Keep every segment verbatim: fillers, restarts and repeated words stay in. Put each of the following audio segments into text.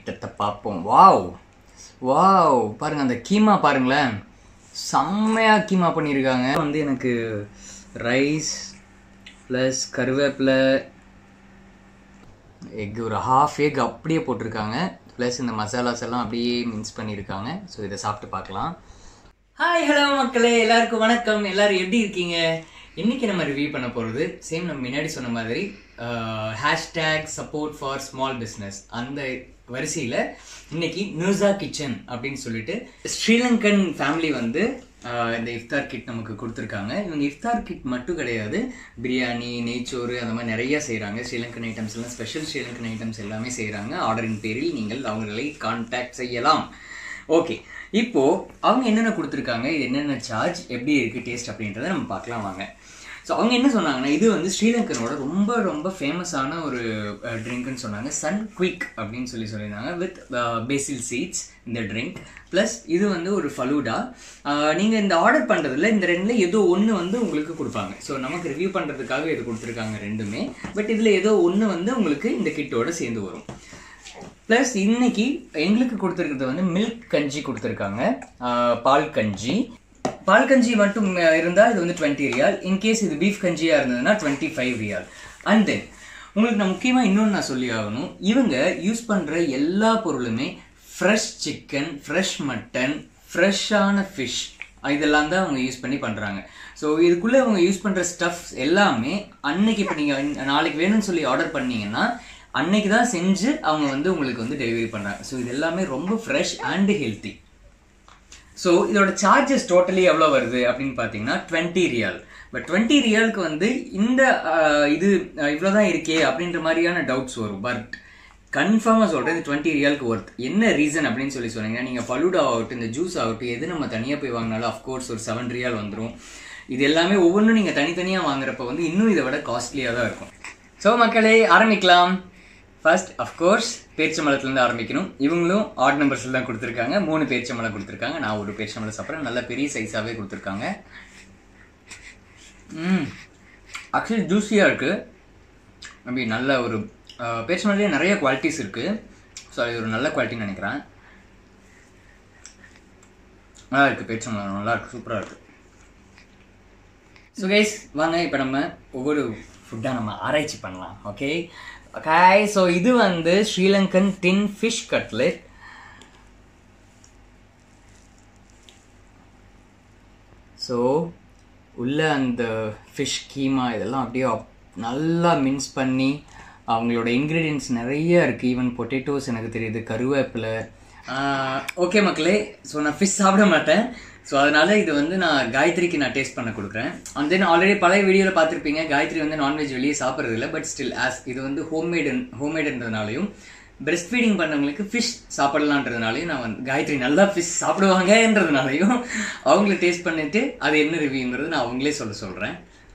ஐட்டத்தை பார்ப்போம். Wow wow பாருங்கள், அந்த கீமா பாருங்களேன், செம்மையாக கீமா பண்ணியிருக்காங்க. வந்து எனக்கு ரைஸ் ப்ளஸ் கருவேப்பிலை, எக், ஒரு ஹாஃப் எக் அப்படியே போட்டிருக்காங்க. ப்ளஸ் இந்த மசாலாஸ் எல்லாம் அப்படியே மிக்ஸ் பண்ணியிருக்காங்க. ஸோ இதை சாப்பிட்டு பார்க்கலாம். ஹாய் ஹலோ மக்களே, எல்லாருக்கும் வணக்கம். எல்லோரும் எப்படி இருக்கீங்க? இன்றைக்கி நம்ம ரிவ்யூ பண்ண போகிறது சேம் நம்ம முன்னாடி சொன்ன மாதிரி hashtag support for small business அந்த வரிசையில் இன்னைக்கு நூசா கிச்சன் அப்படின்னு சொல்லிட்டு ஸ்ரீலங்கன் ஃபேமிலி வந்து இந்த இஃப்தார் கிட் நமக்கு கொடுத்துருக்காங்க. இவங்க இஃப்தார் கிட் மட்டும் கிடையாது, பிரியாணி, நெய்ச்சோறு அந்த மாதிரி நிறையா செய்கிறாங்க. ஸ்ரீலங்கன் ஐட்டம்ஸ் எல்லாம், ஸ்பெஷல் ஸ்ரீலங்கன் ஐட்டம்ஸ் எல்லாமே செய்கிறாங்க. ஆர்டரின் பேரில் நீங்கள் அவங்களை கான்டாக்ட் செய்யலாம். ஓகே, இப்போது அவங்க என்னென்ன கொடுத்துருக்காங்க, இது என்னென்ன சார்ஜ், எப்படி இருக்குது டேஸ்ட் அப்படின்றத நம்ம பார்க்கலாம் வாங்க. ஸோ அவங்க என்ன சொன்னாங்கன்னா, இது வந்து ஸ்ரீலங்கனோட ரொம்ப ரொம்ப ஃபேமஸான ஒரு ட்ரிங்க்னு சொன்னாங்க. சன் குயிக் அப்படின்னு சொல்லி சொல்லியிருந்தாங்க. வித் பேசில் சீட்ஸ் இந்த ட்ரிங்க், ப்ளஸ் இது வந்து ஒரு ஃபலூடா. நீங்கள் இந்த ஆர்டர் பண்ணுறதுல இந்த ரெண்டில் ஏதோ ஒன்று வந்து உங்களுக்கு கொடுப்பாங்க. ஸோ நமக்கு ரிவ்யூ பண்ணுறதுக்காக இது கொடுத்துருக்காங்க ரெண்டுமே. பட் இதில் ஏதோ ஒன்று வந்து உங்களுக்கு இந்த கிட்டோட சேர்ந்து வரும். ப்ளஸ் இன்னைக்கு எங்களுக்கு கொடுத்துருக்கிறது வந்து மில்க் கஞ்சி கொடுத்துருக்காங்க, பால் கஞ்சி. பால் கஞ்சி மட்டும் இருந்தால் இது வந்து டுவெண்ட்டி ரியால். இன்கேஸ் இது பீஃப் கஞ்சியாக இருந்ததுன்னா twenty five riyal. And then உங்களுக்கு நான் முக்கியமாக இன்னொன்று நான் சொல்லி ஆகணும், இவங்க யூஸ் பண்ணுற எல்லா பொருளுமே ஃப்ரெஷ் சிக்கன், ஃப்ரெஷ் மட்டன், ஃப்ரெஷ்ஷான ஃபிஷ், இதெல்லாம் தான் அவங்க யூஸ் பண்ணி பண்ணுறாங்க. ஸோ இதுக்குள்ளே அவங்க யூஸ் பண்ணுற ஸ்டஃப்ஸ் எல்லாமே அன்னைக்கு, இப்போ நீங்கள் நாளைக்கு வேணும்னு சொல்லி ஆர்டர் பண்ணீங்கன்னா அன்னைக்கு தான் செஞ்சு அவங்க வந்து உங்களுக்கு வந்து டெலிவரி பண்ணுறாங்க. ஸோ இது எல்லாமே ரொம்ப ஃப்ரெஷ் அண்ட் ஹெல்த்தி. ஸோ இதோட சார்ஜஸ் டோட்டலி எவ்வளோ வருது அப்படின்னு பார்த்தீங்கன்னா டுவெண்ட்டி ரியால். பட் டுவெண்ட்டி ரியாலுக்கு வந்து இந்த இது இவ்வளோ தான் இருக்கே அப்படின்ற மாதிரியான டவுட்ஸ் வரும். பட் கன்ஃபார்மாக சொல்கிறேன், இது டுவெண்ட்டி ரியாலுக்கு ஒர்த். என்ன ரீசன் அப்படின்னு சொல்லி சொன்னீங்கன்னா, நீங்கள் ஃபலூடா ஆகட்டும், இந்த ஜூஸ் ஆகட்டும், எது நம்ம தனியாக போய் வாங்கினாலும் அஃப்கோர்ஸ் ஒரு செவன் ரியால் வந்துடும். இது எல்லாமே ஒவ்வொன்றும் நீங்கள் தனித்தனியாக வாங்குறப்ப வந்து இன்னும் இதை விட காஸ்ட்லியாக தான் இருக்கும். ஸோ மக்களே, ஆரம்பிக்கலாம். ஃபர்ஸ்ட் அஃப்கோர்ஸ் பேரிச்சம்பழத்துலேருந்து ஆரம்பிக்கணும். இவங்களும் ஆட் நம்பர்ஸில் தான் கொடுத்துருக்காங்க. மூணு பேரிச்சம்பழம் கொடுத்துருக்காங்க. நான் ஒரு பேரிச்சம்பழம் சாப்பிட்றேன். நல்ல பெரிய சைஸாகவே கொடுத்துருக்காங்க. ம் ஆக்சுவலி ஜூஸியாக இருக்குது. அப்படி நல்ல ஒரு பேரிச்சம்பழத்துலேயே நிறைய குவாலிட்டிஸ் இருக்குது. ஸோ அது ஒரு நல்ல குவாலிட்டின்னு நினைக்கிறேன். நல்லா இருக்குது, பேரிச்சம்பழம் நல்லா இருக்குது, சூப்பராக இருக்குது. ஸோ கைஸ் வாங்க, இப்போ நம்ம ஒவ்வொரு ஃபுட்டாக நம்ம ஆராய்ச்சி பண்ணலாம். ஓகே ஓகே ஸோ இது வந்து Sri Lankan tin fish cutlet. So உள்ள அந்த ஃபிஷ் கீமா இதெல்லாம் அப்படியே நல்லா மின்ஸ் பண்ணி அவங்களோட இன்க்ரீடியன்ட்ஸ் நிறைய இருக்குது. ஈவன் பொட்டேட்டோஸ் எனக்கு தெரியுது, கருவேப்பிலை. ஓகே மக்களே, ஸோ நான் ஃபிஷ் சாப்பிட மாட்டேன். ஸோ அதனால இது வந்து நான் காயத்ரிக்கு நான் டேஸ்ட் பண்ண கொடுக்குறேன். அண்ட் தென் ஆல்ரெடி பழைய வீடியோவில் பார்த்துருப்பீங்க, காயத்ரி வந்து நான்வெஜ் வெளியே சாப்பிட்றது இல்லை. பட் ஸ்டில் ஆஸ் இது வந்து ஹோம்மேடு ஹோம்மேடுன்றதுனாலையும் பிரெஸ்ட் ஃபீடிங் பண்ணவங்களுக்கு ஃபிஷ் சாப்பிடலான்றதுனாலையும் நான் வந்து காயத்ரி நல்லா ஃபிஷ் சாப்பிடுவாங்கன்றதுனாலையும் அவங்கள டேஸ்ட் பண்ணிட்டு அது என்ன ரிவ்யூங்கிறது நான் அவங்களே சொல்ல சொல்கிறேன்.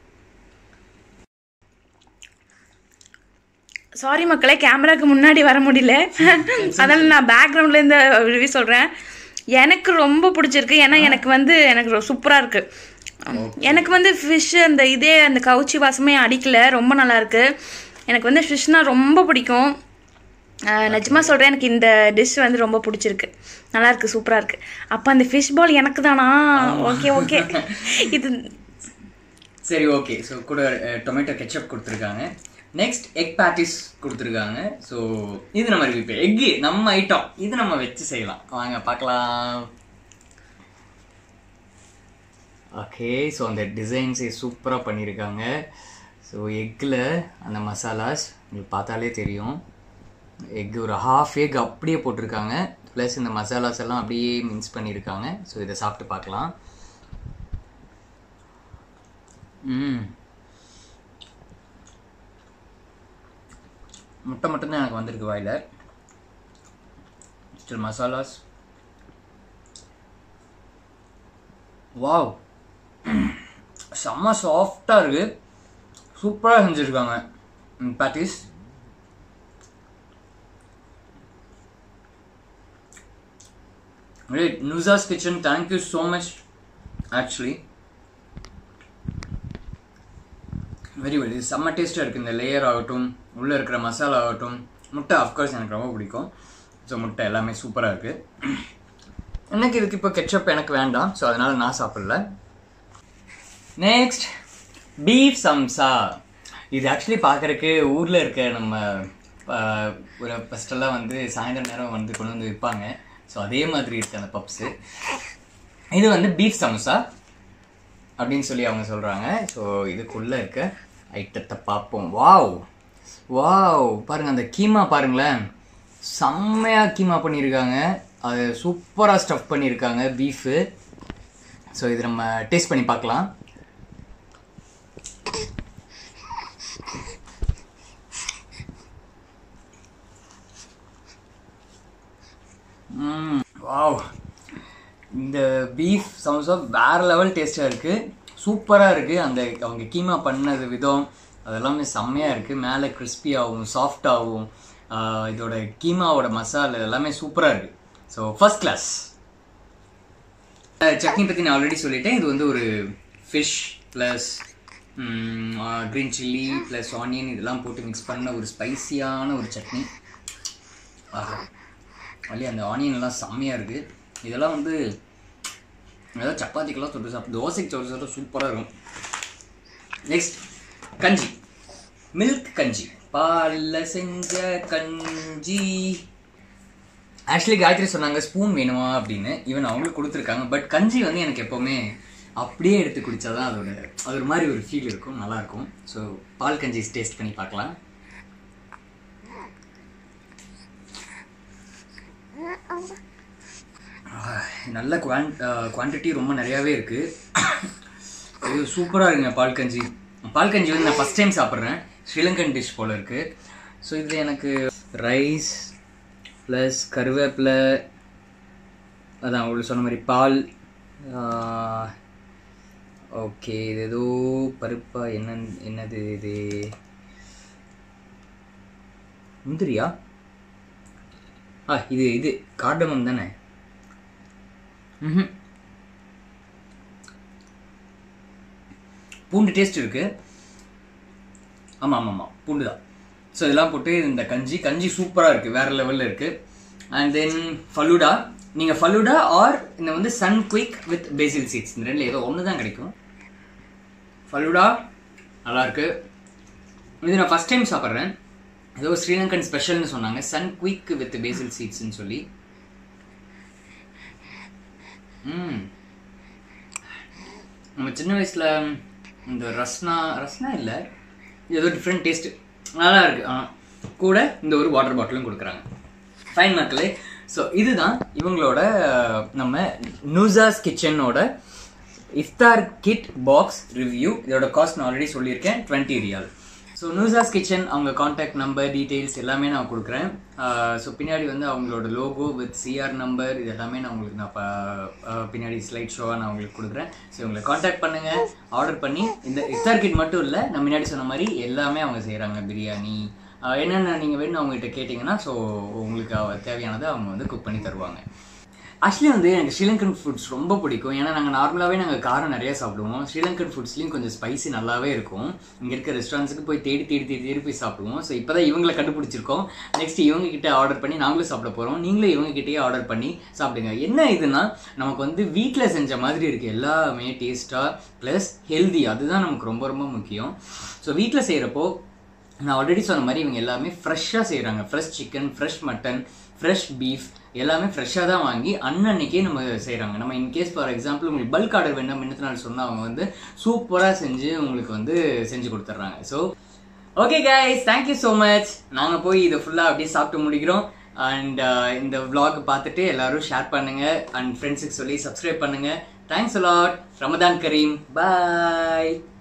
சாரி மக்களே, கேமராக்கு முன்னாடி வர முடியல, அதனால் நான் பேக்ரவுண்டில் இந்த ரிவ்யூ சொல்கிறேன். எனக்கு ரொம்ப பிடிச்சிருக்கு. ஏன்னா எனக்கு வந்து எனக்கு சூப்பராக இருக்குது. எனக்கு வந்து ஃபிஷ்ஷு அந்த இதே அந்த கவுச்சி வாசமே அடிக்கலை, ரொம்ப நல்லாயிருக்கு. எனக்கு வந்து ஃபிஷ்னால் ரொம்ப பிடிக்கும். நிஜமாக சொல்கிறேன், எனக்கு இந்த டிஷ் வந்து ரொம்ப பிடிச்சிருக்கு, நல்லாயிருக்கு, சூப்பராக இருக்குது. அப்போ அந்த ஃபிஷ் பால் எனக்கு தானா? ஓகே ஓகே இது சரி. ஓகே, ஸோ கூட டொமேட்டோ கெச்சப் கொடுத்துருக்காங்க. நெக்ஸ்ட் எக் பேட்டிஸ் கொடுத்துருக்காங்க. ஸோ இது நம்ம ரிவ்யூ, எக்கு நம்ம ஐட்டம், இது நம்ம வச்சு செய்யலாம். வாங்க பார்க்கலாம். ஓகே, ஸோ அந்த டிசைன்ஸே சூப்பராக பண்ணியிருக்காங்க. ஸோ எக்கில் அந்த மசாலாஸ் உங்களுக்கு பார்த்தாலே தெரியும். எக் ஒரு ஹாஃப் எக் அப்படியே போட்டிருக்காங்க. ப்ளஸ் இந்த மசாலாஸ் எல்லாம் அப்படியே மிக்ஸ் பண்ணியிருக்காங்க. ஸோ இதை சாப்பிட்டு பார்க்கலாம். ம் முட்டை மட்டும்தான் எனக்கு வந்திருக்கு வாயில். ஸ்டில் மசாலாஸ் வாவ், செம்ம சாஃப்டாக இருக்குது, சூப்பராக செஞ்சுருக்காங்க patties. Great, Nusa's Kitchen, thank you so much actually. Very very செம்ம டேஸ்ட்டாக இருக்குது. இந்த லேயர் ஆகட்டும், உள்ளே இருக்கிற மசாலா ஆகட்டும், முட்டை ஆஃப்கோர்ஸ் எனக்கு ரொம்ப பிடிக்கும். ஸோ முட்டை எல்லாமே சூப்பராக இருக்குது. எனக்கு இதுக்கு இப்போ கெட்சப் எனக்கு வேண்டாம், ஸோ அதனால் நான் சாப்பிடல. நெக்ஸ்ட் பீஃப் சம்சா. இது ஆக்சுவலி பார்க்குறக்கு ஊரில் இருக்க நம்ம ஒரு ஃபஸ்ட்டெல்லாம் வந்து சாயந்தரம் நேரம் வந்து கொண்டு வந்து விற்பாங்க. ஸோ அதே மாதிரி இருக்குது அந்த பப்ஸு. இது வந்து பீஃப் சமோசா அப்படின்னு சொல்லி அவங்க சொல்கிறாங்க. ஸோ இதுக்குள்ளே இருக்க ஐட்டத்தை பார்ப்போம். வாவ் வாவ் பாருங்கள், அந்த கீமா பாருங்களேன், செம்மையாக கீமா பண்ணியிருக்காங்க. அது சூப்பராக ஸ்டஃப் பண்ணியிருக்காங்க பீஃபு. ஸோ இது நம்ம டேஸ்ட் பண்ணி பார்க்கலாம். வாவ், இந்த பீஃப் சமோசா வேறு லெவல் டேஸ்ட்டாக இருக்குது, சூப்பராக இருக்குது. அந்த அவங்க கீமா பண்ணது விதம் அதெல்லாமே செம்மையாக இருக்குது. மேலே கிறிஸ்பியாகவும் சாஃப்டாகவும் இதோட கீமாவோட மசாலா எல்லாமே சூப்பராக இருக்குது. So first class. சட்னி பற்றி நான் ஆல்ரெடி சொல்லிட்டேன். இது வந்து ஒரு fish plus green chilli plus onion இதெல்லாம் போட்டு மிக்ஸ் பண்ண ஒரு ஸ்பைசியான ஒரு சட்னி. அல்லி அந்த ஆனியன்லாம் செம்மையாக இருக்குது. இதெல்லாம் வந்து ஏதாவது சப்பாத்திக்கெல்லாம் தொட்டு சாப்பிட்டு தோசைக்கு தொட்டு சாப்பிட்டு சூப்பராக இருக்கும். நெக்ஸ்ட் கஞ்சி, மில்க் கஞ்சி, பாலில் செஞ்ச கஞ்சி. ஆக்சுவலி காயத்ரி சொன்னாங்க ஸ்பூன் வேணுமா அப்படின்னு, ஈவன் அவங்களுக்கு கொடுத்துருக்காங்க. பட் கஞ்சி வந்து எனக்கு எப்போவுமே அப்படியே எடுத்து குடித்தாதான் அதோட அது ஒரு மாதிரி ஒரு ஃபீல் இருக்கும், நல்லாயிருக்கும். ஸோ பால் கஞ்சி டேஸ்ட் பண்ணி பார்க்கலாம். நல்ல குவான் குவான்டிட்டி ரொம்ப நிறையாவே இருக்குது. இது சூப்பராக இருக்குங்க பால் கஞ்சி. பால் கஞ்சி வந்து நான் ஃபஸ்ட் டைம் சாப்பிட்றேன். ஸ்ரீலங்கன் டிஷ் போல் இருக்குது. ஸோ இதில் எனக்கு ரைஸ் ப்ளஸ் கருவேப்பிலை, அதான் உங்களுக்கு சொன்ன மாதிரி பால், ஓகே இது ஏதோ பருப்பா என்ன என்னது இது, முந்திரியா, ஆ இது இது கார்டமம் தானே. ம் பூண்டு டேஸ்ட் இருக்குது. ஆமாம் ஆமாம் ஆமாம் பூண்டு தான். ஸோ இதெல்லாம் போட்டு இந்த கஞ்சி கஞ்சி சூப்பராக இருக்குது, வேறு லெவலில் இருக்குது. And then falooda. நீங்கள் ஃபலூடா ஆர் இந்த வந்து sun quick with basil seeds, இந்த ரெண்டில் ஏதோ ஒன்று தான் கிடைக்கும். ஃபலூடா நல்லாயிருக்கு. இது நான் ஃபஸ்ட் டைம் சாப்பிட்றேன். ஏதோ ஸ்ரீலங்கன் ஸ்பெஷல்னு சொன்னாங்க, சன் குயிக் வித் பேசில் சீட்ஸ்ன்னு சொல்லி. ம் நம்ம சின்ன வயசில் இந்த ரஸ்னா ரஸ்னா இல்லை ஏதோ டிஃப்ரெண்ட் டேஸ்ட்டு நல்லா இருக்குது. ஆனால் கூட இந்த ஒரு வாட்டர் பாட்டிலும் கொடுக்குறாங்க. ஃபைன் மக்களே. ஸோ இதுதான் இவங்களோட நம்ம நூசாஸ் கிச்சனோட இஃப்தார் கிட் பாக்ஸ் ரிவ்யூ. இதோட காஸ்ட் நான் ஆல்ரெடி சொல்லியிருக்கேன், twenty riyal. So Nusa's kitchen அவங்க காண்டாக்ட் நம்பர் டீட்டெயில்ஸ் எல்லாமே நான் கொடுக்குறேன். ஸோ பின்னாடி வந்து அவங்களோட லோகோ வித் சிஆர் நம்பர் இது எல்லாமே நான் உங்களுக்கு நான் பின்னாடி ஸ்லைட் ஷோவாக நான் உங்களுக்கு கொடுக்குறேன். ஸோ உங்களை காண்டாக்ட் பண்ணுங்கள், ஆர்டர் பண்ணி. இந்த இஃப்தார் கிட் மட்டும் இல்லை, நான் முன்னாடி சொன்ன மாதிரி எல்லாமே அவங்க செய்கிறாங்க. பிரியாணி என்னென்ன நீங்கள் வேணும்னு அவங்ககிட்ட கேட்டிங்கன்னா ஸோ உங்களுக்கு தேவையானதை அவங்க வந்து குக் பண்ணி தருவாங்க. ஆக்சுவலி வந்து எனக்கு ஸ்ரீலங்கன் ஃபுட்ஸ் ரொம்ப பிடிக்கும். ஏன்னா நாங்கள் நார்மலாகவே நாங்கள் காரம் நிறையா சாப்பிடுவோம். ஸ்ரீலங்கன் ஃபுட்ஸ்லேயும் கொஞ்சம் ஸ்பைசி நல்லாவே இருக்கும். இங்கே இருக்க ரெஸ்டாரண்ட்ஸுக்கு போய் தேடி தேடி தேடி தேடி போய் சாப்பிடுவோம். ஸோ இப்போ தான் இவங்களை கண்டுபிடிச்சிருக்கோம். நெக்ஸ்ட் இவங்ககிட்ட ஆர்டர் பண்ணி நாங்களும் சாப்பிட போகிறோம். நீங்களும் இவங்ககிட்டயே ஆர்டர் பண்ணி சாப்பிடுங்க. என்ன இதுனா நமக்கு வந்து வீட்டில் செஞ்ச மாதிரி இருக்குது, எல்லாமே டேஸ்ட்டாக ப்ளஸ் ஹெல்தி. அதுதான் நமக்கு ரொம்ப ரொம்ப முக்கியம். ஸோ வீட்டில் செய்கிறப்போ நான் ஆல்ரெடி சொன்ன மாதிரி இவங்க எல்லாமே ஃப்ரெஷ்ஷாக செய்கிறாங்க. Fresh chicken, fresh mutton, fresh beef எல்லாமே ஃப்ரெஷ்ஷாக தான் வாங்கி அன்னன்னைக்கே நம்ம செய்கிறாங்க. நம்ம இன்கேஸ் ஃபார் எக்ஸாம்பிள் உங்களுக்கு பல்க் ஆர்டர் வேண்டாம் முன்னத்து நாள் சொன்னால் அவங்க வந்து சூப்பராக செஞ்சு உங்களுக்கு வந்து செஞ்சு கொடுத்துட்றாங்க. So okay guys, thank you so much. நாங்கள் போய் இதை ஃபுல்லாக அப்படியே சாப்பிட்டு முடிக்கிறோம். அண்ட் இந்த vlog பார்த்துட்டு எல்லோரும் ஷேர் பண்ணுங்கள் அண்ட் ஃப்ரெண்ட்ஸுக்கு சொல்லி சப்ஸ்கிரைப் பண்ணுங்கள். Thanks a lot. Ramadan Kareem. Bye.